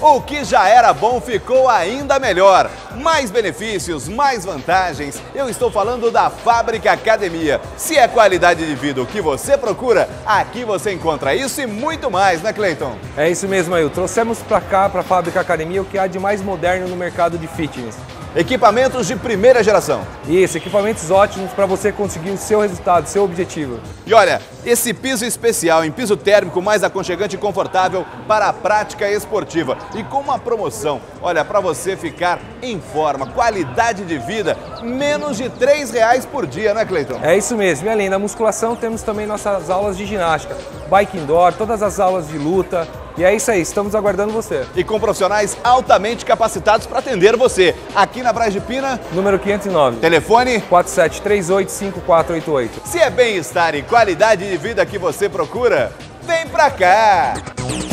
O que já era bom ficou ainda melhor. Mais benefícios, mais vantagens. Eu estou falando da Fábrica Academia. Se é qualidade de vida o que você procura, aqui você encontra isso e muito mais, né, Cleiton? É isso mesmo, Ailton. Trouxemos para cá, para a Fábrica Academia, o que há de mais moderno no mercado de fitness. Equipamentos de primeira geração. Isso, equipamentos ótimos para você conseguir o seu resultado, seu objetivo. E olha, esse piso especial em piso térmico mais aconchegante e confortável para a prática esportiva. E com uma promoção, olha, para você ficar em forma, qualidade de vida, menos de R$3 por dia, né, Cleiton? É isso mesmo. E além da musculação, temos também nossas aulas de ginástica, bike indoor, todas as aulas de luta. E é isso aí, estamos aguardando você. E com profissionais altamente capacitados para atender você. Aqui na Braz de Pina, número 509. Telefone 4738-5488. Se é bem-estar e qualidade de vida que você procura, vem pra cá!